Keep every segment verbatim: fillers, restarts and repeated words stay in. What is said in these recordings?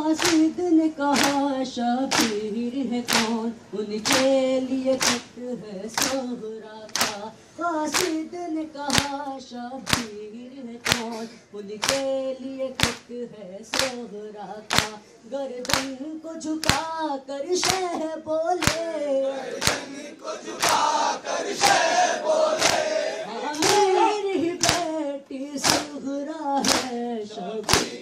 कासिद ने कहा शबीर है कौन, उनके लिए खत है सोहरा का। कासिद ने कहा शबीर है कौन, उनके लिए खत है सोहरा का। गर्दन को झुका कर शह बोले, गर्दन को झुका कर शह बोले, हाँ मेरी ही बेटी सोहरा है शबीर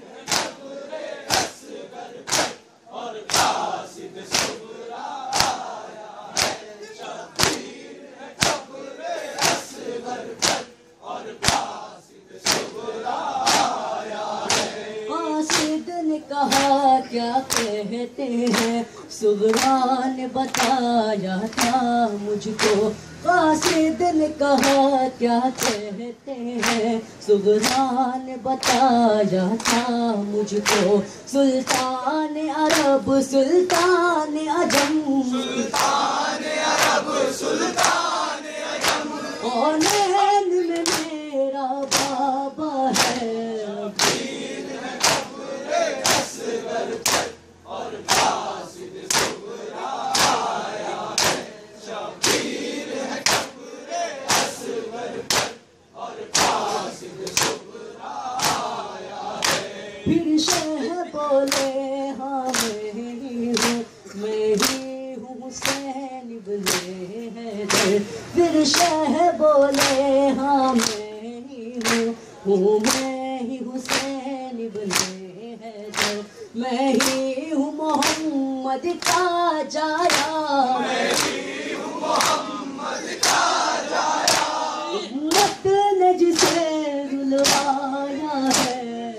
और कासिद सुगरा आया है। शबीर है कब्र असगर पर और कासिद सुगरा आया है। कासिद ने कहा क्या कहते हैं, सुगरा ने बताया था मुझको। कासिद ने कहा क्या कहते हैं, सुगरा ने बताया था मुझको। सुल्तान अरब सुल्तान अजम, सुल्तान अरब सुल्तान अजम, कौनैन में मेरा बाबा है। शबीर है कब्र असगर पर और कासिद सुगरा आया है। शबीर है कब्र असगर पर और कासिद सुगरा आया है। फिर शह बोले हाँ मैं ही हूँ, मैं ही हूँ हुसैन इब्ने हैदर। फिर शह बोले हाँ मैं ही हूँ, हूँ मैं ही हुसैन इब्ने हैदर। मैं ही हूँ मोहम्मद का जाया, मैं ही हूँ मोहम्मद का जाया। उम्मत ने जिसे रुलवाया है।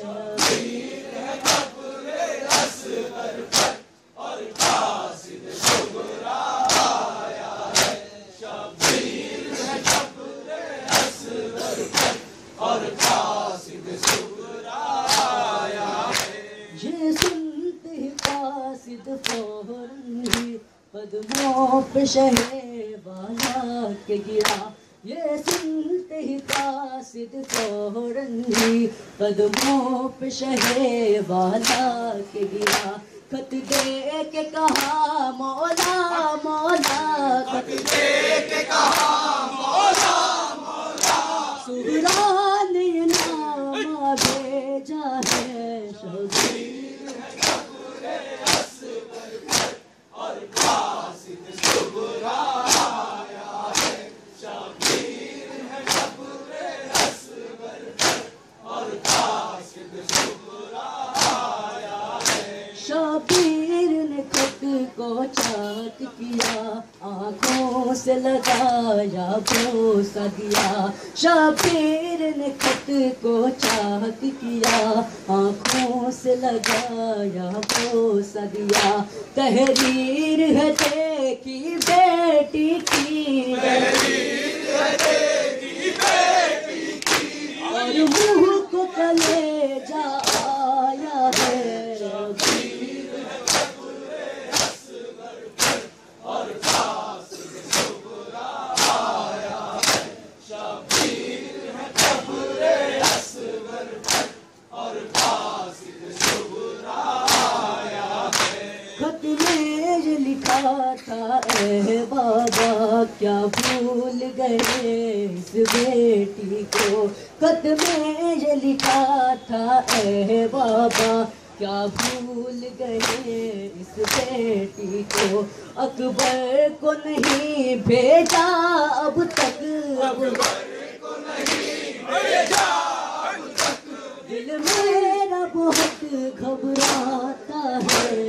और कासिद सुगरा आया है। ये सुनते ही कासिद फौरन ही कदमों पे शहे वाला के गिरा। ये सुनते ही कासिद फौरन ही कदमों पे शहे वाला के गिरा। खत दे के कहा मौला मौला, खत दे के कहा मौला मौला, सुगरा ने ये नामा भेजा है। शबीर है कब्र असगर पर और कासिद सुगरा आया है। शबीर है कब्र असगर पर और कासिद सुगरा आया है। शबीर ने खत को चाक किया, आँखों से लगाया भरोसा दिया। शबीर ने खत को चाक किया, आँखों से लगाया भरोसा दिया। तहरीर है देखी बेटी की, तहरीर है देखी बेटी की, और मुँह को कलेजा आया है। बाबा क्या भूल गए इस बेटी को। खत में ये लिखा था ए बाबा क्या भूल गए इस बेटी को। अकबर को नहीं भेजा अब तक, अकबर को नहीं भेजा अब तक, दिल मेरा बहुत घबराता है।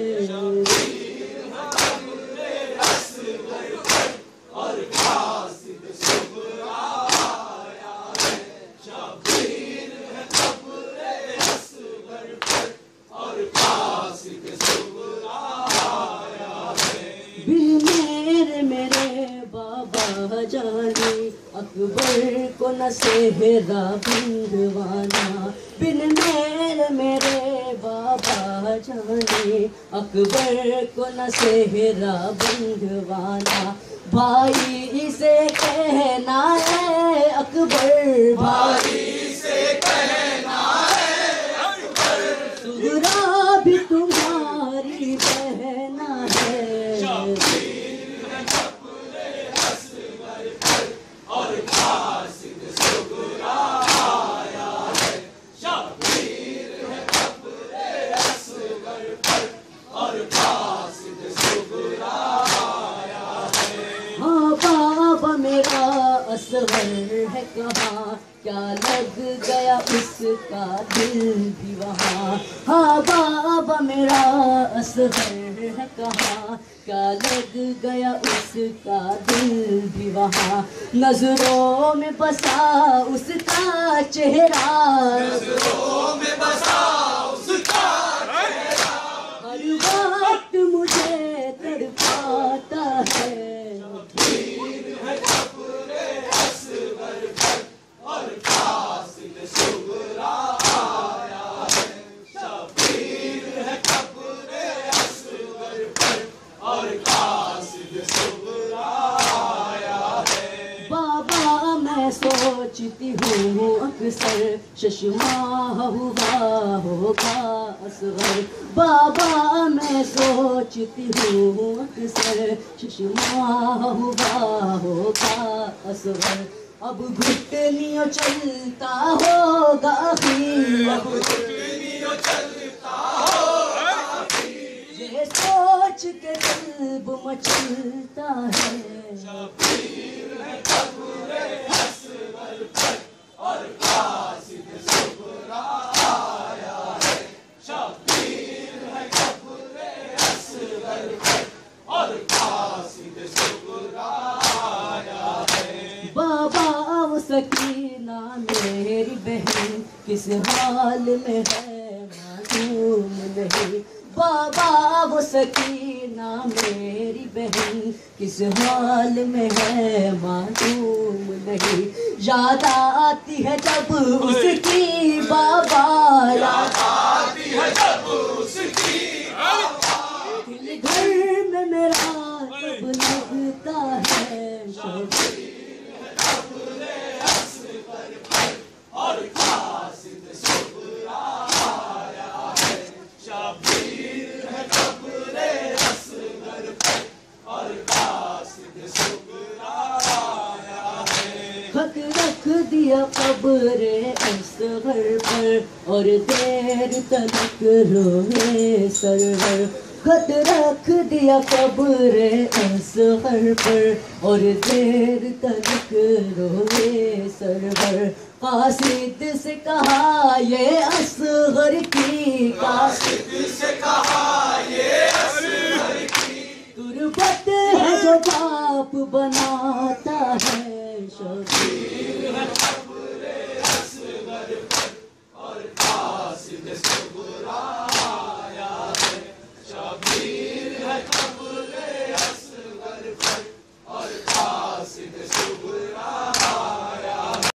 और कासिद सुगरा आया है। शबीर है कब्र असगर पर और कासिद सुगरा आया है। बिन मेरे मेरे बाबा जाने अकबर को न सेहरा बंधवाना। बिन मेरे मेरे बाबा जाने अकबर को न सेहरा बंधवाना। भाई से कहना है अकबर, भाई से कहना है अकबर, सुगरा भी तुम असगर है कहाँ, क्या लग गया उसका दिल भी वहाँ। हाँ बाबा मेरा असगर है कहाँ, क्या लग गया उसका दिल भी वहाँ। नजरों में बसा उसका चेहरा, नजरों में बसा उसका चेहरा, हर वक्त मुझे तड़पाता है। शब्बीर है कब्रे असगर पर और कासिद सुगरा आया है। शब्बीर है कब्रे असगर पर और कासिद सुगरा आया है। बाबा मैं सोचती हूँ अक्सर चश्मा हुआ होगा असगर। बाबा मैं सोचती हूँ अक्सर चश्मा हुआ होगा असगर। अब घुटनियों चलता होगा फिर, अब घुटनियों चलता होगा फिर, ये सोच के कल्ब मचलता है। शब्बीर है कब्रे असगर पर और कासिद सुगरा आया है। शब्बीर है कब्रे असगर पर और कासिद सुगरा आया है। बाबा वो सकीना मेरी बहन किस हाल में है मालूम नहीं। बाबा वो सकीना मेरी बहन किस हाल में है मालूम नहीं। याद आती है जब उसकी बाबा, याद आती है जब उसकी आवाज़, दिल घर में मेरा तब लगता है। शब्बीर है कब्रे असगर पर और कासिद सुगरा आया है। शब्बीर है कब्रे असगर पर और कासिद सुगरा आया है। खत रख दिया कब्रे असगर पर और देर तक रोए सरवर। खत रख दिया कब्रे असगर पर और देर तक रोए सरवर। कासिद से कहा ये असगर की, कासिद से कहा ये असगर की तुरबत है जो बाप बनाता है। शब्बीर